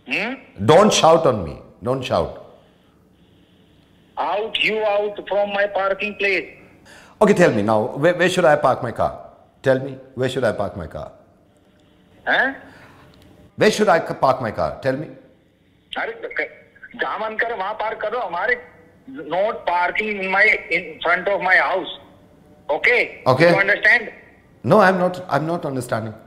Don't shout on me. Don't shout. You out from my parking place. Okay, tell me now, where should I park my car? Tell me, where should I park my car? Where should I park my car? Tell me. Not parking in front of my house. Okay? Okay. You understand? No, I'm not understanding.